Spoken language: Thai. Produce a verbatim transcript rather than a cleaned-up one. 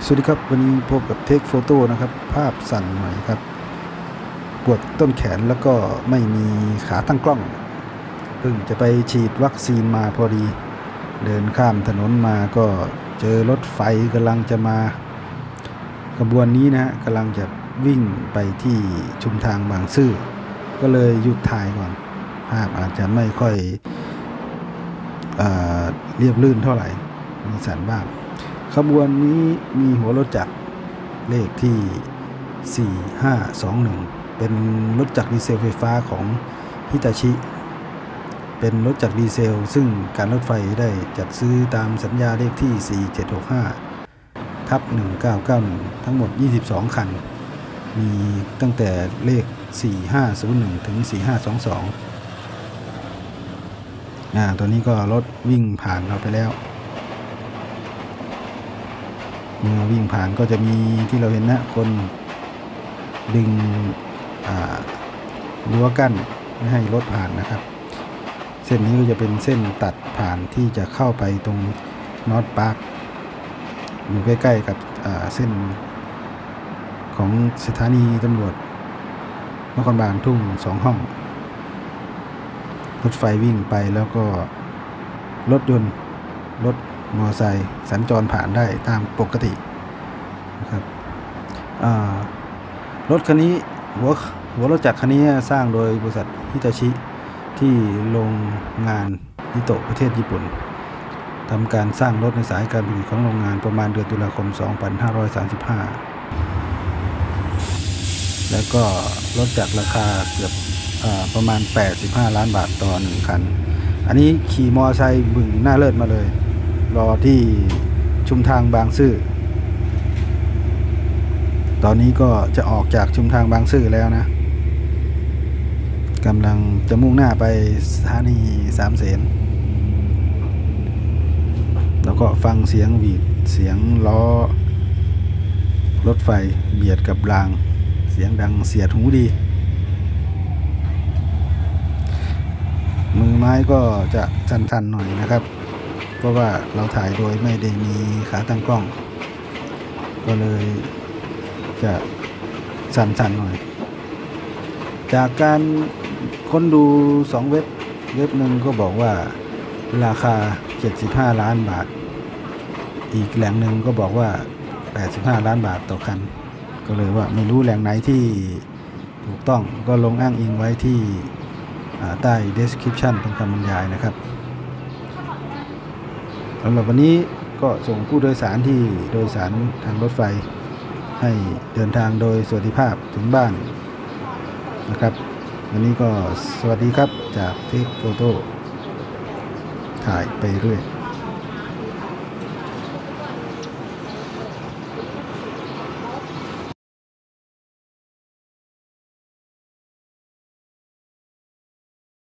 สวัสดีครับวันนี้พบกับเทคโฟโต้นะครับภาพสั่นหน่อยครับปวดต้นแขนแล้วก็ไม่มีขาตั้งกล้องเพิ่งจะไปฉีดวัคซีนมาพอดีเดินข้ามถนนมาก็เจอรถไฟกำลังจะมาขบวนนี้นะฮะกำลังจะวิ่งไปที่ชุมทางบางซื่อก็เลยหยุดถ่ายก่อนภาพอาจจะไม่ค่อยเอ่อเรียบลื่นเท่าไหร่มีสั่นบ้างขบวนนี้มีหัวรถจักรเลขที่สี่ห้าสองหนึ่งเป็นรถจักรดีเซลไฟฟ้าของฮิตาชิเป็นรถจักรดีเซลซึ่งการรถไฟได้จัดซื้อตามสัญญาเลขที่สี่เจ็ดหกห้าทับหนึ่งเก้าเก้าหนึ่งทั้งหมดยี่สิบสองคันมีตั้งแต่เลขสี่ห้าศูนย์หนึ่งถึงสี่ห้าสองสองอ่าตัวนี้ก็รถวิ่งผ่านเราไปแล้วเมื่อวิ่งผ่านก็จะมีที่เราเห็นนะคนดึงรั้วกั้นไม่ให้รถผ่านนะครับเส้นนี้ก็จะเป็นเส้นตัดผ่านที่จะเข้าไปตรงนอร์ทพาร์คอยู่ใกล้ๆกับเส้นของสถานีตำรวจนครบาลทุ่งสองห้องรถไฟวิ่งไปแล้วก็รถยนต์รถมอเตอร์ไซค์สัญจรผ่านได้ตามปกตินะครับรถคันนี้หัวหัวรถจักรคันนี้สร้างโดยบริษัทฮิตาชิที่โรงงานนิโตะประเทศญี่ปุ่นทำการสร้างรถในสายการผลิตของโรงงานประมาณเดือนตุลาคมสองพันห้าร้อยสามสิบห้าแล้วก็รถจักรราคาเกือบประมาณแปดสิบห้าล้านบาทต่อหนึ่งคันอันนี้ขี่มอเตอร์ไซค์บึ่งหน้าเลิศมาเลยรอที่ชุมทางบางซื่อตอนนี้ก็จะออกจากชุมทางบางซื่อแล้วนะกำลังจะมุ่งหน้าไปสถานีสามเสนแล้วก็ฟังเสียงหวีดเสียงล้อรถไฟเบียดกับรางเสียงดังเสียดหูดีมือไม้ก็จะสั่นๆหน่อยนะครับเพราะว่าเราถ่ายโดยไม่ได้มีขาตั้งกล้องก็เลยจะสั่นๆหน่อยจากการค้นดูสองเว็บเว็บหนึ่งก็บอกว่าราคาเจ็ดสิบห้าล้านบาทอีกแหล่งหนึ่งก็บอกว่าแปดสิบห้าล้านบาทต่อคันก็เลยว่าไม่รู้แหล่งไหนที่ถูกต้องก็ลงอ้างอิงไว้ที่ใต้ description ตรงคำบรรยายนะครับสำหรับวันนี้ก็ส่งผู้โดยสารที่โดยสารทางรถไฟให้เดินทางโดยสวัสดิภาพถึงบ้านนะครับวันนี้ก็สวัสดีครับจากเทคโฟโต้ถ่ายไปเรื่อย